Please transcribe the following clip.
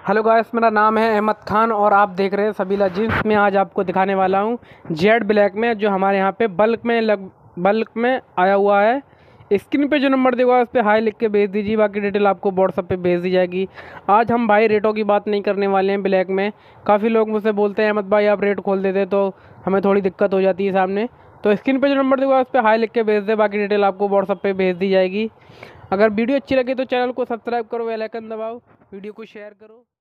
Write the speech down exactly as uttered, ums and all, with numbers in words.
Hello guys, मेरा नाम है अहमद खान और आप देख रहे हैं सबीला जीन्स में। आज आपको दिखाने वाला हूं जेड ब्लैक में, जो हमारे यहां पे बल्क में लग बल्क में आया हुआ है। स्क्रीन पे जो नंबर देगा उस पर हाई लिख के भेज दीजिए, बाकी डिटेल आपको व्हाट्सएप पे भेज दी जाएगी। आज हम भाई रेटों की बात नहीं करने वाले हैं ब्लैक में। काफ़ी लोग मुझसे बोलते हैं अहमद भाई आप रेट खोल देते तो हमें थोड़ी दिक्कत हो जाती है सामने। तो स्क्रीन पे जो नंबर देगा उस पर हाई लिख के भेज दे, बाकी डिटेल आपको व्हाट्सएप पे भेज दी जाएगी। अगर वीडियो अच्छी लगे तो चैनल को सब्सक्राइब करो, बेल आइकन दबाओ, वीडियो को शेयर करो।